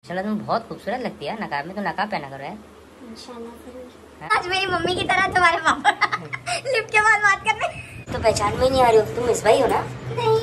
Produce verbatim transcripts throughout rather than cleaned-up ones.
चलो तुम बहुत खूबसूरत लगती है नकाब में, तो नकाब पहना करो यार। इंशाल्लाह। आज मेरी मम्मी की तरह तुम्हारे पापा लिफ्ट के बाद बात करने। तो पहचान में नहीं आ रही हो, तुम मिस भाई हो ना? नहीं।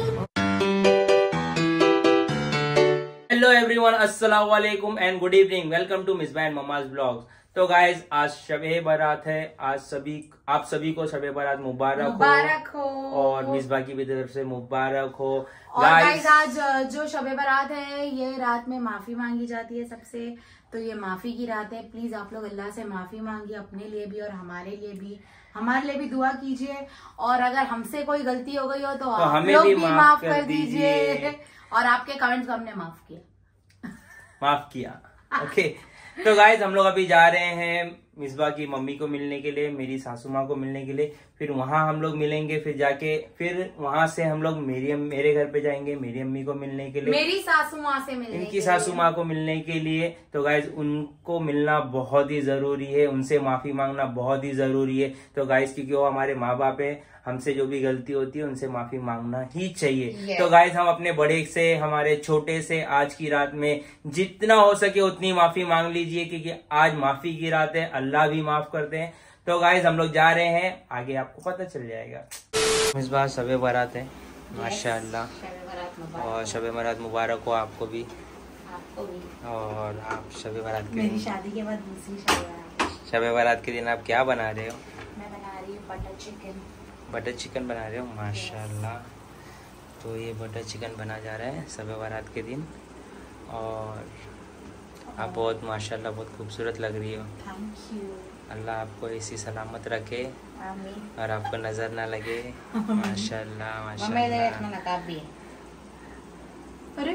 हेलो एवरीवन, अस्सलाम वालेकुम and good evening. Welcome to Misba and mama's blogs. तो गाइज आज शबे बारात है। आज सभी आप सभी को शबे बारात मुबारक मुबारक हो, हो और मिसबा की भी तरफ से मुबारक हो। और गाइस आज जो शबे बारात है ये रात में माफी मांगी जाती है सबसे, तो ये माफी की रात है। प्लीज आप लोग अल्लाह से माफी मांगिए, अपने लिए भी और हमारे लिए भी। हमारे लिए भी दुआ कीजिए, और अगर हमसे कोई गलती हो गई हो तो, तो आप लोग भी, भी माफ कर दीजिए। और आपके कमेंट्स को हमने माफ किया माफ किया ओके। तो गाइज हम लोग अभी जा रहे हैं मिसबा की मम्मी को मिलने के लिए, मेरी सासू माँ को मिलने के लिए। फिर वहाँ हम लोग मिलेंगे, फिर जाके फिर वहाँ से हम लोग मेरी मेरे घर पे जाएंगे मेरी अम्मी को मिलने के लिए, मेरी सासू माँ से मिलने इनकी सासू माँ को मिलने के लिए। तो गाइज उनको मिलना बहुत ही जरूरी है, उनसे माफी मांगना बहुत ही जरूरी है। तो गाइज क्योंकि वो हमारे माँ बाप है, हमसे जो भी गलती होती है उनसे माफी मांगना ही चाहिए। yes. तो गाइज हम अपने बड़े से हमारे छोटे से आज की रात में जितना हो सके उतनी माफी मांग लीजिए, क्योंकि आज माफी की रात है, अल्लाह भी माफ करते हैं। तो गाइज हम लोग जा रहे हैं, आगे आपको पता चल जाएगा। इस बार शबे बारात है माशाअल्लाह, और शबे बारात मुबारक हो आपको भी, आपको भी। और आप शबे बारात के मेरी शादी के बाद दूसरी शबे बारात। शबे बारात के दिन आप क्या बना रहे हो? मैं बना रही हूँ बटर चिकन। बटर चिकन बना रहे हो माशाल्लाह। तो ये बटर चिकन बना जा रहा है शबे बारात के दिन, और आप बहुत माशाल्लाह बहुत खूबसूरत लग रही हो। Thank you. अल्लाह आपको इसी सलामत रखे, आमीन। और आपको नजर ना लगे माशाल्लाह माशाल्लाह। नकाब भी है। अरे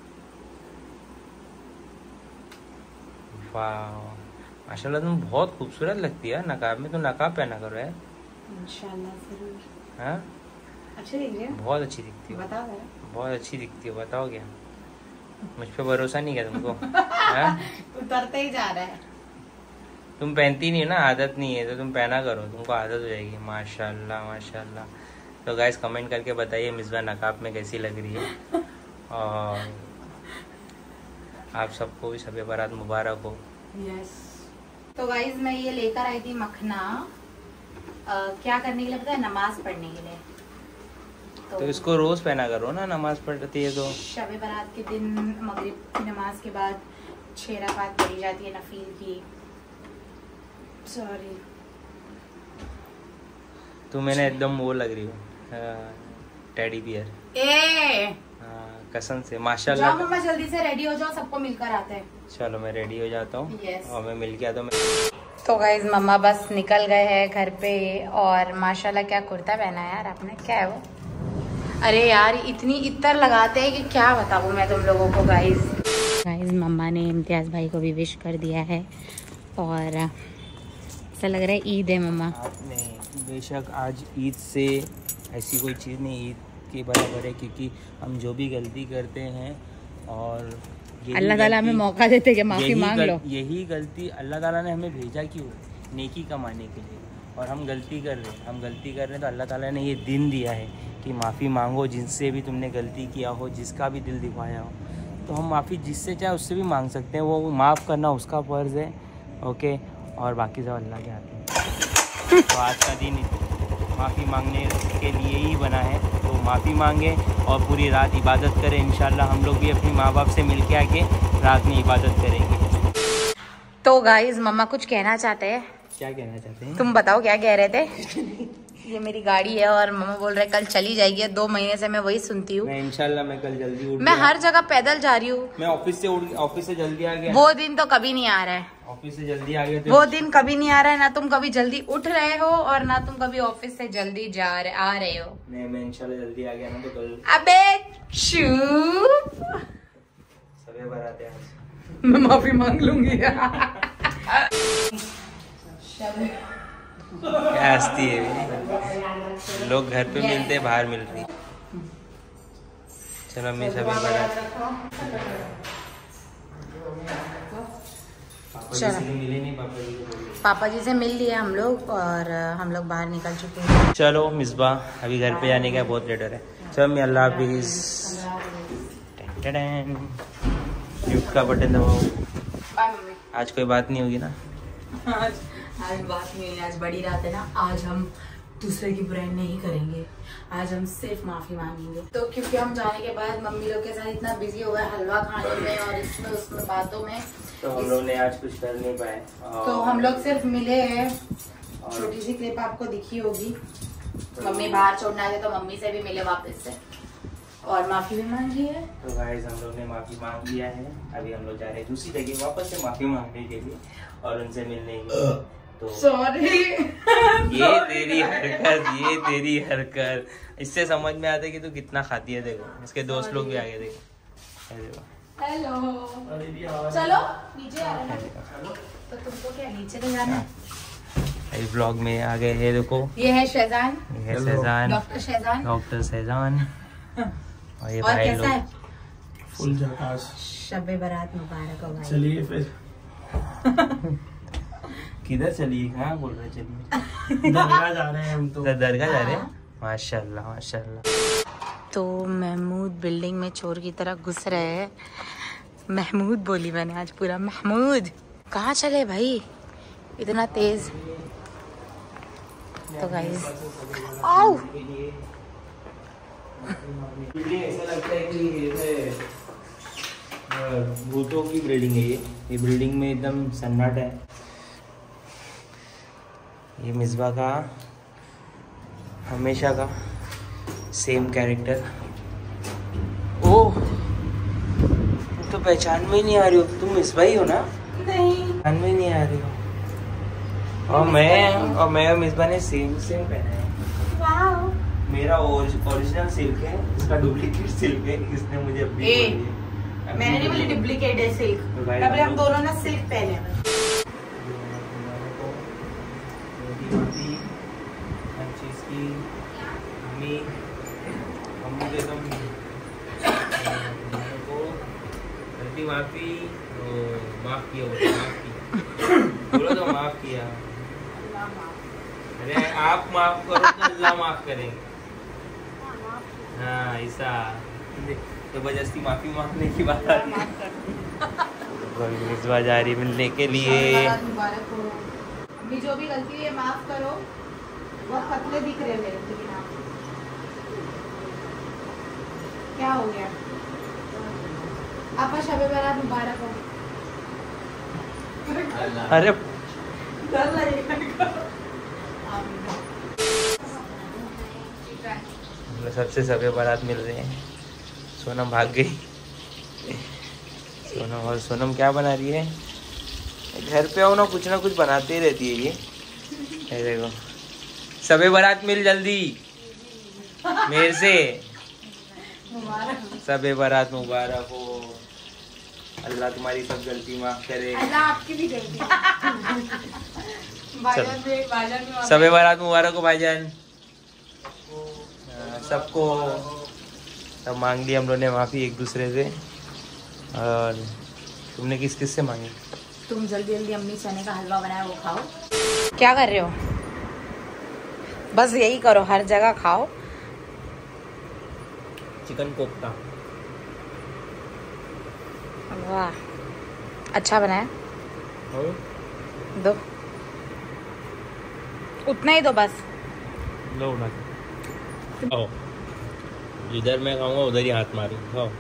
वाह माशाल्लाह, तुम बहुत खूबसूरत लगती है नकाब में। तो नकाब पहना करो यार। इंशाल्लाह जरूर। हाँ अच्छी दिख रही है, बहुत अच्छी दिखती हो, बता दे। बहुत अच्छी दिखती हो। बताओ क्या, मुझ पे भरोसा नहीं क्या तुमको? हाँ उतरते ही जा रहा है। तुम पहनती नहीं हो ना, आदत नहीं है, तो तुम पहना करो, तुमको आदत हो जाएगी। माशाल्लाह माशाल्लाह। तो गाइस कमेंट करके बताइए मिसबा नकाब में कैसी लग रही है, और आप सबको भी शबे बारात मुबारक हो। यस। तो गाइस मैं ये लेकर आई थी मखना, आ, क्या करने के लिए पता है? नमाज पढ़ने के लिए। तो, तो इसको रोज पहना करो ना, नमाज पढ़ती है तो। शबे बारात के दिन मगरिब की नमाज के बाद छह रकात पढ़ी जाती है नफील की। सॉरी तो मैंने एकदम वो लग रही हूँ टेडी बियर। ए कसम से माशाल्लाह। जाओ मम्मा जल्दी से रेडी हो जाओ, सबको मिलकर आते हैं। चलो मैं रेडी हो जाता हूँ। yes. और मैं मिल गया तो मैं तो गाइज मम्मा बस निकल गए हैं घर पे, और माशाल्लाह क्या कुर्ता पहना है यार आपने, क्या है वो? अरे यार इतनी इत्तर लगाते हैं कि क्या बताऊँ मैं तुम लोगों को। गाइज गाइज मम्मा ने इम्तियाज भाई को भी विश कर दिया है, और ऐसा लग रहा है ईद है मम्मा। आपने बेशक आज ईद से ऐसी कोई चीज़ नहीं, ईद के बराबर है, क्योंकि हम जो भी गलती करते हैं और अल्लाह ताला हमें मौका देते कि माफ़ी मांग लो। यही गलती अल्लाह ताला ने हमें भेजा क्यों? नेकी कमाने के लिए। और हम गलती कर रहे हैं हम गलती कर रहे हैं तो अल्लाह ताला ने ये दिन दिया है कि माफ़ी मांगो, जिनसे भी तुमने गलती किया हो, जिसका भी दिल दिखाया हो। तो हम माफ़ी जिससे चाहे उससे भी मांग सकते हैं, वो माफ़ करना उसका फ़र्ज़ है। ओके, और बाकी सब अल्लाह के हाथ में। तो आज का दिन माफ़ी मांगने के लिए ही बना है, तो माफ़ी मांगे और पूरी रात इबादत करें। इंशाल्लाह हम लोग भी अपनी माँ बाप से मिल के आके रात में इबादत करेंगे। तो गाइज मम्मा कुछ कहना चाहते हैं। क्या कहना चाहते हैं? तुम बताओ क्या कह रहे थे? ये मेरी गाड़ी है और मम्मा बोल रहे कल चली जाएगी, दो महीने से मैं वही सुनती हूँ। मैं इंशाल्लाह मैं कल जल्दी उठ मैं हर जगह पैदल जा रही हूँ। मैं ऑफिस से ऑफिस से जल्दी आ गया। वो दिन तो कभी नहीं आ रहा है, ऑफिस से जल्दी आ गए थे। वो दिन कभी नहीं आ रहा है। ना तुम कभी जल्दी उठ रहे हो और ना तुम कभी ऑफिस से जल्दी जा रहे आ रहे हो। नहीं मैं इंशाल्लाह जल्दी आ गया ना, तो कल अबे चुप, सबे बारात है आज। मैं माफी मांग लूंगी। क्या हंसती है? लोग घर पे मिलते बाहर मिल रही। चलो मैं सभी बारात चलो मिले नहीं, पापा जी को पापा जी से मिल लिए हम लोग, और हम लोग बाहर निकल चुके हैं। चलो मिसबा अभी घर पे जाने का बहुत लेटर है। चलो मैं अल्लाह हाफिज। गिफ्ट का बटन दबाओ। Bye mummy. आज कोई बात नहीं होगी ना? आज आज बात नहीं है, आज बड़ी रात है ना। आज हम दूसरे की बुराई नहीं करेंगे, आज हम सिर्फ माफी मांगेंगे। तो क्योंकि हम जाने के बाद मम्मी लोग के साथ इतना बिजी हो गए हलवा खाने में और इसमें उसमें बातों में, तो हम लोग ने आज कुछ कर नहीं पाए। तो हम लोग सिर्फ मिले हैं। छोटी सी क्लिप आपको दिखी होगी, मम्मी बाहर छोड़ने आए थे तो मम्मी से भी मिले वापस से और माफी भी मांगी है। तो गाइस हम लोग ने माफी मांग लिया है। अभी हम लोग जा रहे हैं दूसरी जगह वापस से माफी मांगने के लिए और उनसे मिलने के लिए। तो सॉरी। ये तेरी हरकत, ये तेरी हरकत, इससे समझ में आता है कि तू कितना खाती है। देखो इसके दोस्त लोग भी आ गए। देखो देखो। हेलो, चलो नीचे आ रहे हैं। तो तुमको क्या नीचे नहीं जाना? इस ब्लॉग में आ गए हैं। देखो ये है शहजान, ये है शहजान, डॉक्टर शहजान, डॉक्टर शहजान। और ये और भाई कैसा है? लोग फुल झकास। शबे बारात मुबारक हो भाई। चलिए फिर किधर चलिए? कहाँ बोल रहे चलिए? दरगाह जा रहे हैं हम तो। दरगाह जा रहे हैं। माशाल्लाह माशाल्लाह। तो महमूद बिल्डिंग में चोर की तरह घुस रहे हैं। महमूद बोली मैंने आज पूरा। महमूद कहाँ चले भाई इतना तेज? तो गाइस आओ। बिल्डिंग ऐसा लगता है कि ये भूतों की बिल्डिंग है। ये ये बिल्डिंग में एकदम सन्नाटा है। ये मिसबा का हमेशा का सेम कैरेक्टर। ओह तुम तो पहचान में ही नहीं आ रही हो। तुम मिसबा ही हो ना? नहीं पहचान में ही नहीं आ रही हो। और मैं और मैं और मिसबा ने सेम सेम पहना है। वाओ। मेरा ओरिजिनल सिल्क है, इसका डुप्लीकेट सिल्क है। इसने मुझे अभी ए, बोली है। अभी मैंने नहीं बोली डुप्लीकेट है सिल्क। तो भाई तभी हम हम दोनों ने सिल्क पहने हैं। हर चीज़ की मम्मी मम्मी को एकदम को गलती माफ़ी तो माफ़ किया बोलो माफ़ किया बोलो तो माफ़ किया। अरे आप माफ़ करो तो अल्लाह माफ़ करेंगे। हाँ ऐसा जबरदस्ती माफ़ी मांगने की बात आती है। मिसबा जा रही मिलने के लिए। मुबारक हो। अम्मी जो भी गलती हुई है माफ करो। बहुत पतले दिख रहे मेरे लेकिन आप क्या हो गया? आपका शबे बारात मुबारक हो। अरे डर लगेगा। सबसे सबे बारात मिल रहे हैं। सोनम भाग गई। सोनम और सोनम क्या बना रही है? घर पे आओ ना कुछ ना कुछ बनाते ही रहती है ये। ये देखो सबे बारात मिल जल्दी मेरे से। सबे बारात मुबारक हो। अल्लाह तुम्हारी सब गलती माफ करे। अल्लाह आपकी भी गलती। भाईजान भी भाईजान भी सबे बारात मुबारक हो भाईजान सबको। सब मांग ली हम लोग ने माफ़ी एक दूसरे से। और तुमने किस किस से मांगी? तुम जल्दी जल्दी अम्मी चने का हलवा बनाया वो खाओ। क्या कर रहे हो? बस यही करो, हर जगह खाओ। चिकन कोफ्ता। वाह अच्छा बनाया। और दो उतना ही दो बस। लो ना खाओ। जिधर मैं खाऊंगा उधर ही हाथ मारूं। खाओ।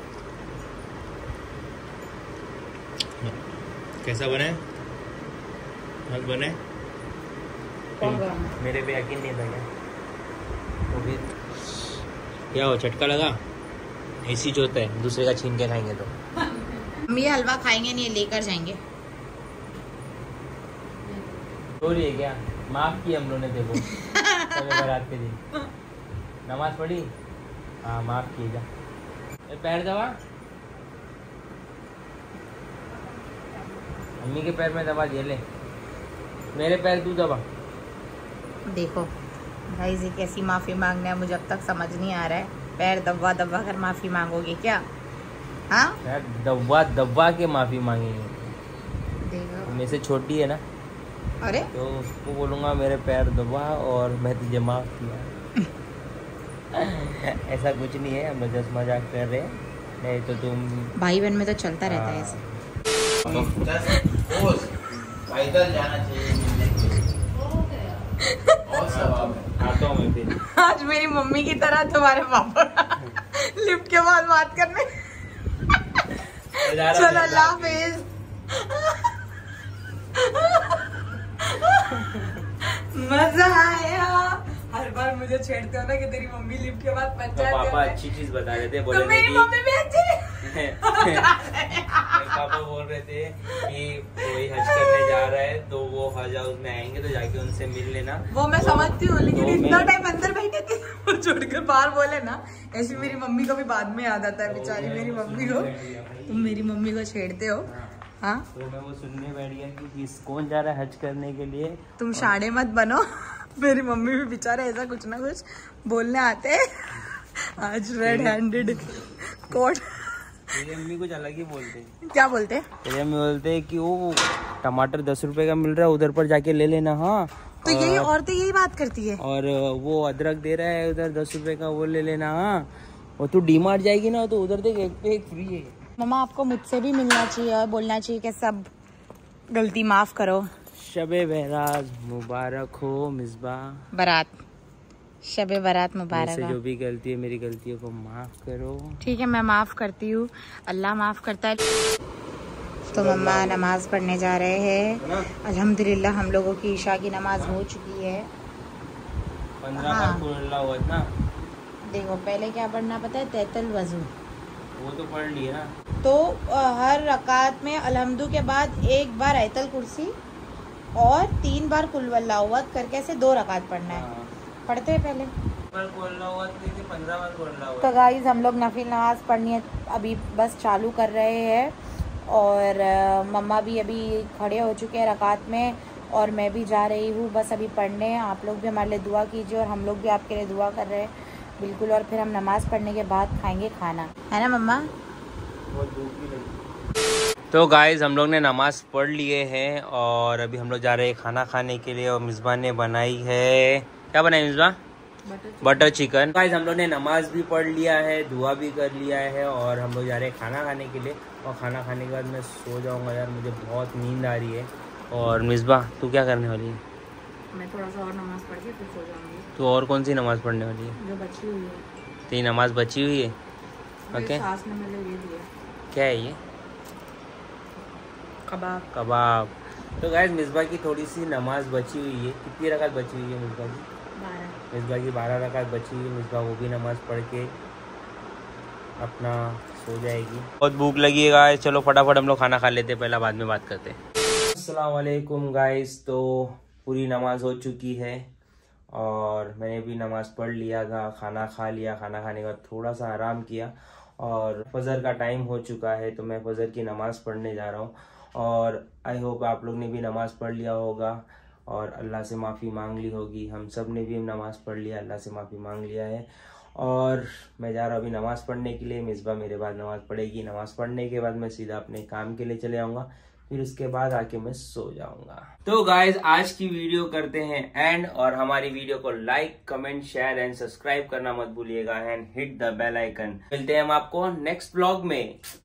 कैसा बने? मस्त बने? मेरे पे यकीन नहीं था क्या? तो फिर क्या हो चटका लगा? ऐसी जो होता है दूसरे का छीन के खाएंगे तो। हम ये हलवा खाएंगे नहीं, लेकर जाएंगे। हो रही है क्या? माफ किया हम लोगों ने। देखो सबे बारात के दिन नमाज पढ़ी। हाँ माफ कीजिए। ये पैर दबा। अम्मी के पैर में दबा दिए। ले मेरे पैर तू दबा। देखो भाई जी कैसी माफी मांगना है मुझे अब तक समझ नहीं आ रहा है। पैर दबा दबा कर माफी मांगोगे क्या? हाँ पैर दबा दबा के माफी मांगेंगे। देखो मेरे से छोटी है ना अरे तो उसको बोलूँगा मेरे पैर दबा और मैं तुझे माफ किया। ऐसा कुछ नहीं है, हम लोग जस्ट मजाक कर रहे हैं। नहीं तो तुम भाई बहन में तो चलता रहता है ऐसे। पैदल जाना चाहिए और सब हाथों में फिर। आज मेरी मम्मी की तरह तुम्हारे पापा लिफ्ट के बाद बात करने। चलो अल्लाह हाफिज। मजा आया। हर बार मुझे छेड़ते हो ना कि तेरी मम्मी लिफ्ट के बाद पंचायत तो पापा करते। अच्छी चीज बता रहे थे, बोले तो मेरी मम्मी भी अच्छी। पापा बोल रहे थे कि कोई हज करने जा रहा है तो वो हज हाउस में आएंगे तो जाके उनसे मिल लेना। वो मैं तो, समझती हूँ, लेकिन तो इतना मैं... टाइम अंदर बैठे थे वो छोड़ कर बाहर बोले ना, ऐसी मेरी मम्मी को भी बाद में याद आता है बेचारी मेरी मम्मी को। तुम मेरी मम्मी को छेड़ते हो। हाँ तो मैं वो सुनने बैठ गया कि किस कौन जा रहा है हज करने के लिए। तुम शाड़े मत बनो। मेरी मम्मी भी बेचारे ऐसा कुछ ना कुछ बोलने आते हैं। आज रेड हैंडेड कोट। मेरी मम्मी कुछ अलग ही बोलते हैं। क्या बोलते? मेरी मम्मी बोलते हैं कि वो टमाटर दस रुपए का मिल रहा है, उधर पर जाके ले लेना। हाँ तो यही औरतें यही बात करती है। और वो अदरक दे रहा है उधर दस रुपए का, वो ले लेना। हाँ और तू डी मार्ट जाएगी ना तो उधर देख एक पे एक फ्री है। मम्मा आपको मुझसे भी मिलना चाहिए और बोलना चाहिए कि सब गलती माफ करो। शबे बहराज मुबारक हो मिसबा। बारात शबे बारात मुबारक मुझसे हो। जो भी गलती है मेरी गलतियों को माफ करो। ठीक है मैं माफ करती हूँ, अल्लाह माफ करता है। तो मम्मा नमाज पढ़ने जा रहे हैं। अल्हम्दुलिल्लाह हम लोगों की ईशा की नमाज हो चुकी है। पंद्रह हाँ। बार खुला हुआ था ना। देखो पहले क्या पढ़ना पता है, तैतल वजू। वो तो पढ़ लिए ना। तो अ, हर रकात में अलहम्दु के बाद एक बार आयतल कुर्सी और तीन बार कुल वल्लाहु अहद करके ऐसे दो रकात पढ़ना है। हाँ। पढ़ते हैं पहले। पंद्रह बार खुला हुआ। तो गाइस हम लोग नफिल नमाज पढ़नी है अभी बस चालू कर रहे हैं। और अ, मम्मा भी अभी खड़े हो चुके हैं रकात में और मैं भी जा रही हूँ बस अभी पढ़ने। आप लोग भी हमारे लिए दुआ कीजिए और हम लोग भी आपके लिए दुआ कर रहे हैं बिल्कुल। और फिर हम नमाज पढ़ने के बाद खाएंगे खाना, है ना मम्मा? तो गाइज हम लोग ने नमाज पढ़ लिए हैं और अभी हम लोग जा रहे हैं खाना खाने के लिए। और मिसबा ने बनाई है, क्या बनाई मिसबा? Butter chicken. गाइज हम लोग ने नमाज भी पढ़ लिया है, दुआ भी कर लिया है और हम लोग जा रहे हैं खाना खाने के लिए। और खाना खाने के बाद मैं सो जाऊंगा यार, मुझे बहुत नींद आ रही है। और मिसबा तू क्या करने वाली है? मैं थोड़ा सा और नमाज पढ़ के फिर सो जाऊंगी। तो और कौन सी नमाज पढ़ने वाली है? जो बची हुई है। तेरी नमाज बची हुई है? ओके सास ने मुझे ये दिया क्या है ये? कबाब। कबाब। तो गाइस मिसबा की थोड़ी सी नमाज बची हुई है। कितनी रकात बची हुई है मिसबा की? बारह। मिसबा की बारह रकात बची हुई है। मिसबा वो भी नमाज पढ़ के अपना सो जाएगी। बहुत भूख लगी है गाइस, चलो फटाफट हम लोग खाना खा लेते हैं, पहला बाद में बात करते हैं। अस्सलाम वालेकुम गाइस। तो पूरी नमाज हो चुकी है और मैंने भी नमाज पढ़ लिया था, खाना खा लिया। खाना खाने के बाद थोड़ा सा आराम किया और फजर का टाइम हो चुका है तो मैं फजर की नमाज़ पढ़ने जा रहा हूँ। और आई होप आप लोग ने भी नमाज़ पढ़ लिया होगा और अल्लाह से माफ़ी मांग ली होगी। हम सब ने भी नमाज़ पढ़ लिया, अल्लाह से माफ़ी मांग लिया है। और मैं जा रहा हूँ अभी नमाज़ पढ़ने के लिए। मिसबा मेरे बाद नमाज़ पढ़ेगी। नमाज़ पढ़ने के बाद मैं सीधा अपने काम के लिए चले जाऊँगा, फिर उसके बाद आके मैं सो जाऊंगा। तो गाइज आज की वीडियो करते हैं एंड, और हमारी वीडियो को like comment share and subscribe करना मत भूलिएगा and hit the bell icon. मिलते हैं हम आपको नेक्स्ट ब्लॉग में।